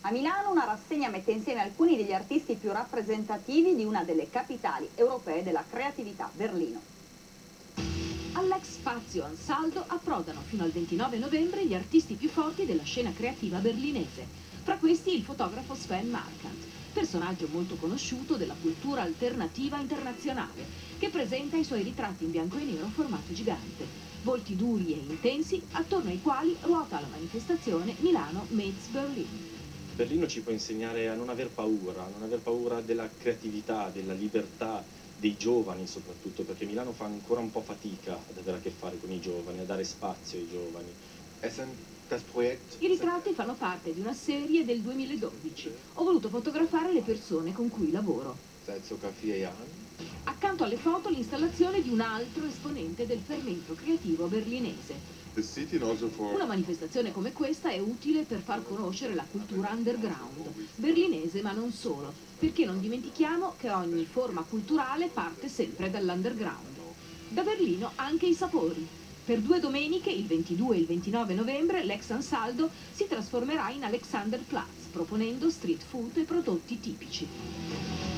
A Milano una rassegna mette insieme alcuni degli artisti più rappresentativi di una delle capitali europee della creatività, Berlino. All'ex Spazio Ansaldo approdano fino al 29 novembre gli artisti più forti della scena creativa berlinese. Fra questi il fotografo Sven Markant, personaggio molto conosciuto della cultura alternativa internazionale, che presenta i suoi ritratti in bianco e nero formato gigante. Volti duri e intensi, attorno ai quali ruota la manifestazione Milano Meets Berlin. Berlino ci può insegnare a non aver paura della creatività, della libertà, dei giovani soprattutto, perché Milano fa ancora un po' fatica ad avere a che fare con i giovani, a dare spazio ai giovani. I ritratti fanno parte di una serie del 2012. Ho voluto fotografare le persone con cui lavoro. Accanto alle foto l'installazione di un altro esponente del fermento creativo berlinese. Una manifestazione come questa è utile per far conoscere la cultura underground, berlinese ma non solo, perché non dimentichiamo che ogni forma culturale parte sempre dall'underground. Da Berlino anche i sapori. Per 2 domeniche, il 22 e il 29 novembre, l'ex Ansaldo si trasformerà in Alexanderplatz, proponendo street food e prodotti tipici.